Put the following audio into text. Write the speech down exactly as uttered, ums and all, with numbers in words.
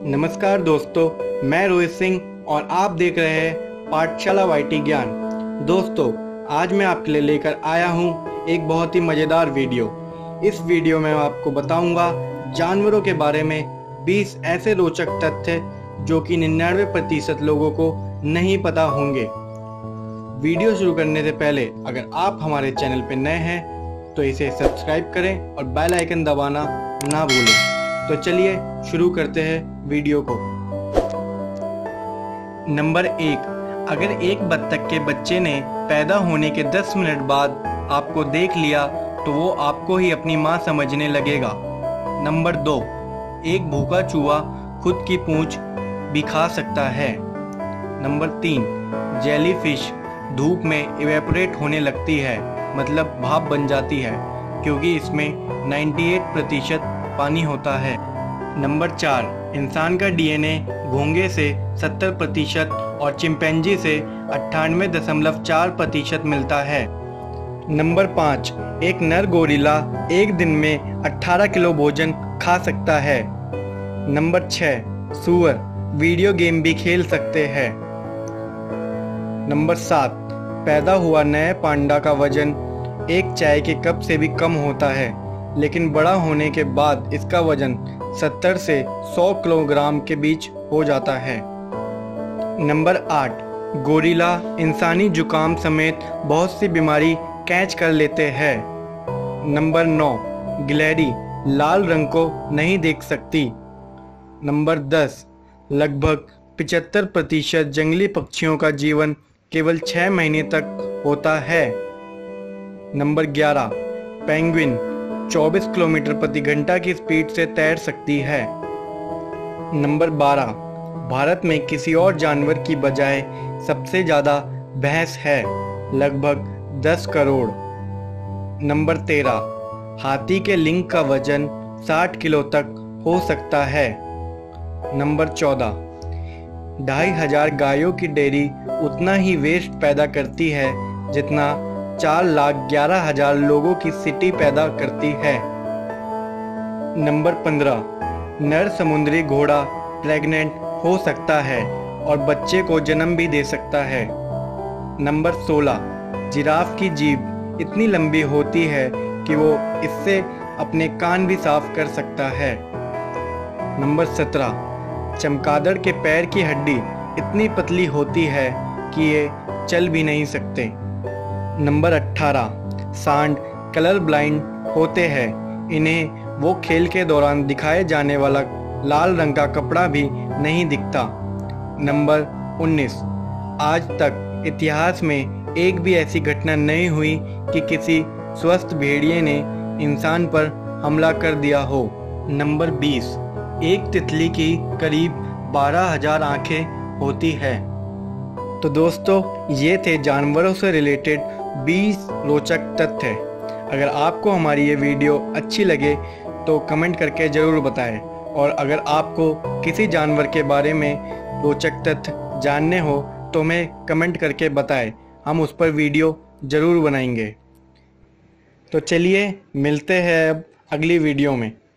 नमस्कार दोस्तों, मैं रोहित सिंह और आप देख रहे हैं पाठशाला वाईटी ज्ञान। दोस्तों, आज मैं आपके लिए लेकर आया हूं एक बहुत ही मज़ेदार वीडियो। इस वीडियो में मैं आपको बताऊंगा जानवरों के बारे में बीस ऐसे रोचक तथ्य जो कि निन्यानवे प्रतिशत लोगों को नहीं पता होंगे। वीडियो शुरू करने से पहले अगर आप हमारे चैनल पर नए हैं तो इसे सब्सक्राइब करें और बेल आइकन दबाना ना भूलें। तो चलिए शुरू करते हैं वीडियो को। नंबर एक, अगर एक बत्तख के बच्चे ने पैदा होने के दस मिनट बाद आपको देख लिया तो वो आपको ही अपनी माँ समझने लगेगा। नंबर दो, एक भूखा चूहा खुद की पूंछ भी खा सकता है। नंबर तीन, जेलीफिश धूप में इवेपोरेट होने लगती है, मतलब भाप बन जाती है, क्योंकि इसमें अट्ठानवे प्रतिशत पानी होता है। नंबर चार, इंसान का डीएनए घोंघे से सत्तर प्रतिशत और चिंपैंजी से अट्ठानवे दशमलव चार प्रतिशत मिलता है। नंबर पाँच, एक नर गोरिल्ला एक दिन में अठारह किलो भोजन खा सकता है। नंबर छः, सूअर वीडियो गेम भी खेल सकते हैं। नंबर सात, पैदा हुआ नए पांडा का वजन एक चाय के कप से भी कम होता है, लेकिन बड़ा होने के बाद इसका वजन सत्तर से सौ किलोग्राम के बीच हो जाता है। नंबर आठ, गोरिल्ला इंसानी जुकाम समेत बहुत सी बीमारी कैच कर लेते हैं। नंबर नौ, गिलहरी लाल रंग को नहीं देख सकती। नंबर दस, लगभग पचहत्तर प्रतिशत जंगली पक्षियों का जीवन केवल छः महीने तक होता है। नंबर ग्यारह, पेंगुइन चौबीस किलोमीटर प्रति घंटा की स्पीड से तैर सकती है। नंबर बारह, भारत में किसी और जानवर की बजाय सबसे ज़्यादा भैंस है, लगभग दस करोड़। नंबर तेरह, हाथी के लिंग का वजन साठ किलो तक हो सकता है। नंबर चौदह, ढाई हजार गायों की डेयरी उतना ही वेस्ट पैदा करती है जितना चार लाख ग्यारह हजार लोगों की सिटी पैदा करती है। नंबर पंद्रह, नर समुद्री घोड़ा प्रेग्नेंट हो सकता है और बच्चे को जन्म भी दे सकता है। नंबर सोलह, जिराफ की जीभ इतनी लंबी होती है कि वो इससे अपने कान भी साफ कर सकता है। नंबर सत्रह, चमगादड़ के पैर की हड्डी इतनी पतली होती है कि ये चल भी नहीं सकते। नंबर अठारह, सांड कलर ब्लाइंड होते हैं, इन्हें वो खेल के दौरान दिखाए जाने वाला लाल रंग का कपड़ा भी नहीं दिखता। नंबर उन्नीस, आज तक इतिहास में एक भी ऐसी घटना नहीं हुई कि किसी स्वस्थ भेड़िए ने इंसान पर हमला कर दिया हो। नंबर बीस, एक तितली की करीब बारह हजार आँखें होती है। तो दोस्तों, ये थे जानवरों से रिलेटेड बीस रोचक तथ्य। अगर आपको हमारी ये वीडियो अच्छी लगे तो कमेंट करके ज़रूर बताएं, और अगर आपको किसी जानवर के बारे में रोचक तथ्य जानने हो तो हमें कमेंट करके बताएं, हम उस पर वीडियो ज़रूर बनाएंगे। तो चलिए मिलते हैं अब अगली वीडियो में।